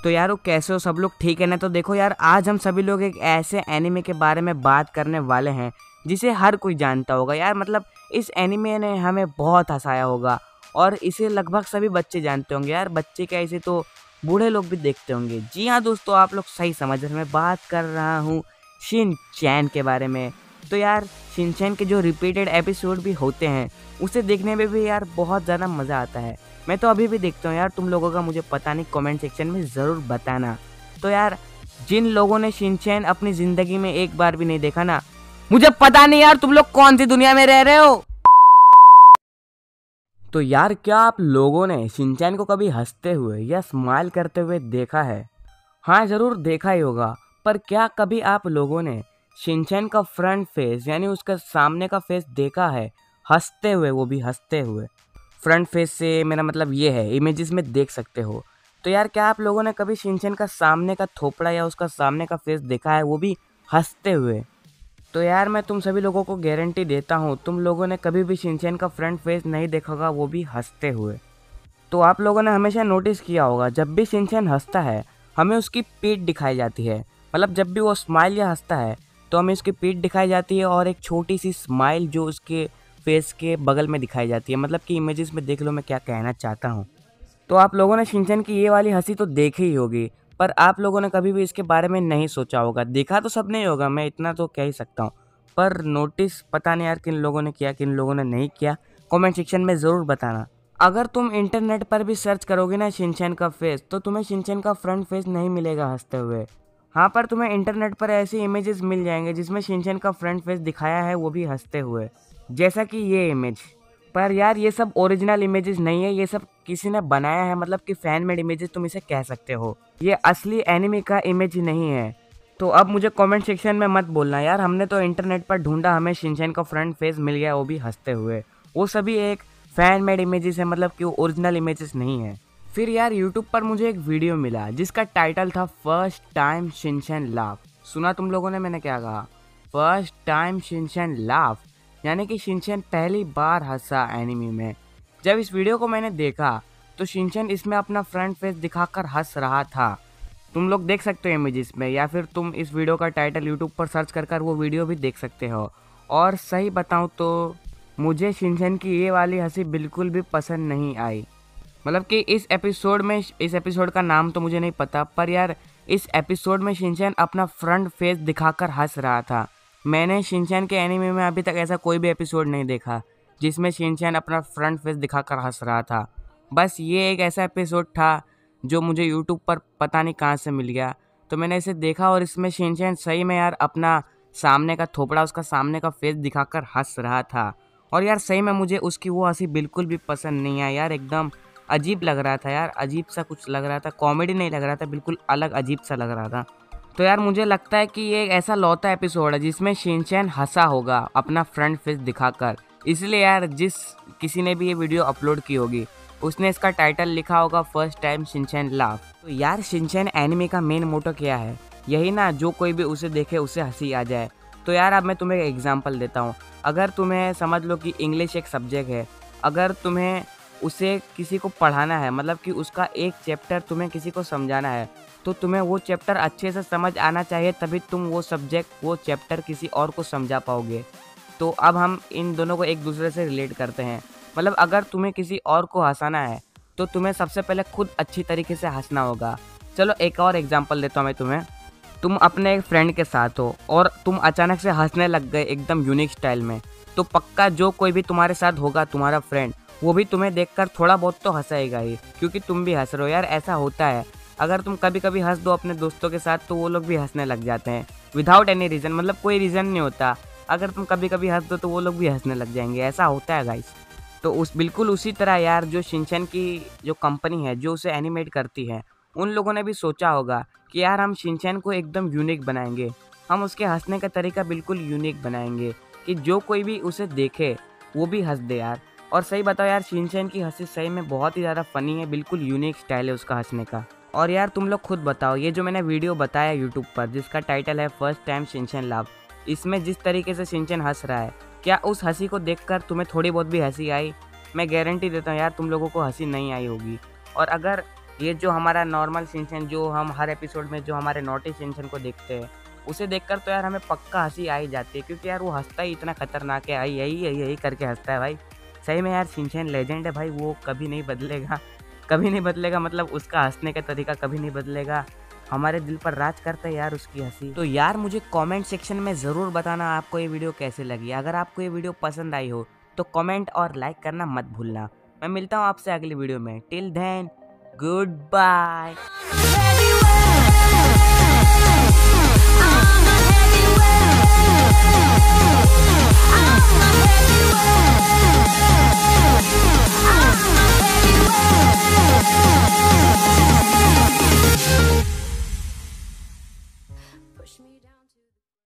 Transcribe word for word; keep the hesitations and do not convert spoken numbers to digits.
तो यार वो कैसे हो सब लोग, ठीक है ना। तो देखो यार, आज हम सभी लोग एक ऐसे एनिमे के बारे में बात करने वाले हैं जिसे हर कोई जानता होगा यार। मतलब इस एनिमे ने हमें बहुत हंसाया होगा और इसे लगभग सभी बच्चे जानते होंगे यार। बच्चे क्या, इसे तो बूढ़े लोग भी देखते होंगे। जी हाँ दोस्तों, आप लोग सही समझ रहे हैं, मैं बात कर रहा हूँ शिनचैन के बारे में। तो यार शिनचैन के जो रिपीटेड एपिसोड भी होते हैं उसे देखने में भी यार बहुत ज़्यादा मज़ा आता है। मैं तो अभी भी देखता हूँ यार, तुम लोगों का मुझे पता नहीं, कमेंट सेक्शन में ज़रूर बताना। तो यार जिन लोगों ने शिनचैन अपनी ज़िंदगी में एक बार भी नहीं देखा ना, मुझे पता नहीं यार तुम लोग कौन सी दुनिया में रह रहे हो। तो यार क्या आप लोगों ने शिनचैन को कभी हंसते हुए या स्माइल करते हुए देखा है? हाँ ज़रूर देखा ही होगा। पर क्या कभी आप लोगों ने शिनचैन का फ्रंट फेस यानी उसका सामने का फेस देखा है हंसते हुए? वो भी हंसते हुए। फ्रंट फेस से मेरा मतलब ये है, इमेजेस में देख सकते हो। तो यार क्या आप लोगों ने कभी शिनचैन का सामने का थोपड़ा या उसका सामने का फेस देखा है, वो भी हंसते हुए? तो यार मैं तुम सभी लोगों को गारंटी देता हूँ, तुम लोगों ने कभी भी शिनचैन का फ्रंट फेस नहीं देखा होगा, वो भी हंसते हुए। तो आप लोगों ने हमेशा नोटिस किया होगा, जब भी शिनचैन हंसता है हमें उसकी पीठ दिखाई जाती है। मतलब जब भी वो स्माइल या हंसता है तो हमें उसकी पीठ दिखाई जाती है और एक छोटी सी स्माइल जो उसके फेस के बगल में दिखाई जाती है। मतलब कि इमेजेस में देख लो मैं क्या कहना चाहता हूँ। तो आप लोगों ने शिनचैन की ये वाली हंसी तो देखी ही होगी, पर आप लोगों ने कभी भी इसके बारे में नहीं सोचा होगा। देखा तो सब नहीं होगा, मैं इतना तो कह ही सकता हूँ, पर नोटिस पता नहीं यार किन लोगों ने किया किन लोगों ने नहीं किया। कमेंट सेक्शन में ज़रूर बताना। अगर तुम इंटरनेट पर भी सर्च करोगे ना शिनचैन का फेस, तो तुम्हें शिनचैन का फ्रंट फेस नहीं मिलेगा हंसते हुए। हाँ, पर तुम्हें इंटरनेट पर ऐसे इमेजेस मिल जाएंगे जिसमें शिनचैन का फ्रंट फेस दिखाया है, वो भी हंसते हुए, जैसा कि ये इमेज। पर यार ये सब ओरिजिनल इमेजेस नहीं है, ये सब किसी ने बनाया है, मतलब कि फैन मेड इमेजेस तुम इसे कह सकते हो। ये असली एनिमे का इमेज नहीं है। तो अब मुझे कमेंट सेक्शन में मत बोलना यार, हमने तो इंटरनेट पर ढूंढा, हमें शिनचैन का फ्रंट फेस मिल गया, वो भी हंसते हुए। वो सभी एक फैन मेड इमेजेस है, मतलब कि वो ओरिजिनल इमेजेस नहीं है। फिर यार यूट्यूब पर मुझे एक वीडियो मिला जिसका टाइटल था फर्स्ट टाइम शिनचैन लाफ। सुना तुम लोगों ने मैंने क्या कहा? फर्स्ट टाइम शिनचैन लाफ, यानी कि शिनचैन पहली बार हंसा एनिमे में। जब इस वीडियो को मैंने देखा तो शिनचैन इसमें अपना फ्रंट फेस दिखाकर हंस रहा था। तुम लोग देख सकते हो इमेजेस में, या फिर तुम इस वीडियो का टाइटल यूट्यूब पर सर्च कर कर वो वीडियो भी देख सकते हो। और सही बताऊं तो मुझे शिनचैन की ये वाली हंसी बिल्कुल भी पसंद नहीं आई। मतलब कि इस एपिसोड में, इस एपिसोड का नाम तो मुझे नहीं पता, पर यार इस एपिसोड में शिनचैन अपना फ्रंट फेस दिखाकर हंस रहा था। मैंने शिनचैन के एनीमे में अभी तक ऐसा कोई भी एपिसोड नहीं देखा जिसमें शिनचैन अपना फ्रंट फेस दिखाकर हंस रहा था। बस ये एक ऐसा एपिसोड था जो मुझे यूट्यूब पर पता नहीं कहाँ से मिल गया, तो मैंने इसे देखा और इसमें शिनचैन सही में यार अपना सामने का थोपड़ा, उसका सामने का फेस दिखाकर हंस रहा था। और यार सही में मुझे उसकी वो हंसी बिल्कुल भी पसंद नहीं आई यार, एकदम अजीब लग रहा था यार, अजीब सा कुछ लग रहा था, कॉमेडी नहीं लग रहा था, बिल्कुल अलग अजीब सा लग रहा था। तो यार मुझे लगता है कि ये एक ऐसा लौता एपिसोड है जिसमें शिनचैन हंसा होगा अपना फ्रंट फेस दिखाकर। इसलिए यार जिस किसी ने भी ये वीडियो अपलोड की होगी उसने इसका टाइटल लिखा होगा फर्स्ट टाइम शिनचैन लाफ। तो यार शिनचैन एनिमे का मेन मोटो क्या है? यही ना, जो कोई भी उसे देखे उसे हंसी आ जाए। तो यार अब मैं तुम्हें एक एग्जांपल देता हूँ। अगर तुम्हें समझ लो कि इंग्लिश एक सब्जेक्ट है, अगर तुम्हें उसे किसी को पढ़ाना है, मतलब कि उसका एक चैप्टर तुम्हें किसी को समझाना है, तो तुम्हें वो चैप्टर अच्छे से समझ आना चाहिए, तभी तुम वो सब्जेक्ट, वो चैप्टर किसी और को समझा पाओगे। तो अब हम इन दोनों को एक दूसरे से रिलेट करते हैं। मतलब अगर तुम्हें किसी और को हंसाना है तो तुम्हें सबसे पहले खुद अच्छी तरीके से हंसना होगा। चलो एक और एग्जांपल देता हूँ मैं तुम्हें। तुम अपने एक फ्रेंड के साथ हो और तुम अचानक से हंसने लग गए एकदम यूनिक स्टाइल में, तो पक्का जो कोई भी तुम्हारे साथ होगा, तुम्हारा फ्रेंड, वो भी तुम्हें देखकर थोड़ा बहुत तो हंसाएगा ही, क्योंकि तुम भी हंस रहे हो। यार ऐसा होता है, अगर तुम कभी कभी हंस दो अपने दोस्तों के साथ तो वो लोग भी हंसने लग जाते हैं विदाउट एनी रीज़न, मतलब कोई रीज़न नहीं होता। अगर तुम कभी कभी हंस दो तो वो लोग भी हंसने लग जाएंगे, ऐसा होता है गाइस। तो उस बिल्कुल उसी तरह यार जो शिनचैन की जो कंपनी है जो उसे एनिमेट करती है, उन लोगों ने भी सोचा होगा कि यार हम शिनचैन को एकदम यूनिक बनाएंगे, हम उसके हंसने का तरीका बिल्कुल यूनिक बनाएंगे कि जो कोई भी उसे देखे वो भी हंस दे यार। और सही बताओ यार, शिनचैन की हंसी सही में बहुत ही ज़्यादा फ़नी है, बिल्कुल यूनिक स्टाइल है उसका हंसने का। और यार तुम लोग खुद बताओ, ये जो मैंने वीडियो बताया यूट्यूब पर जिसका टाइटल है फर्स्ट टाइम शिनचैन लाफ, इसमें जिस तरीके से शिनचैन हंस रहा है, क्या उस हंसी को देखकर तुम्हें थोड़ी बहुत भी हंसी आई? मैं गारंटी देता हूँ यार तुम लोगों को हंसी नहीं आई होगी। और अगर ये जो हमारा नॉर्मल शिनचैन जो हम हर एपिसोड में जो हमारे नॉटी शिनचैन को देखते हैं, उसे देखकर तो यार हमें पक्का हंसी आ ही जाती है, क्योंकि यार वो हंसता ही इतना खतरनाक है, आई यही यही यही करके हंसता है भाई। सही में यार शिनचैन लेजेंड है भाई, वो कभी नहीं बदलेगा, कभी नहीं बदलेगा, मतलब उसका हंसने का तरीका कभी नहीं बदलेगा। हमारे दिल पर राज करता है यार उसकी हंसी। तो यार मुझे कमेंट सेक्शन में ज़रूर बताना आपको ये वीडियो कैसे लगी। अगर आपको ये वीडियो पसंद आई हो तो कमेंट और लाइक करना मत भूलना। मैं मिलता हूँ आपसे अगली वीडियो में। Till then good bye.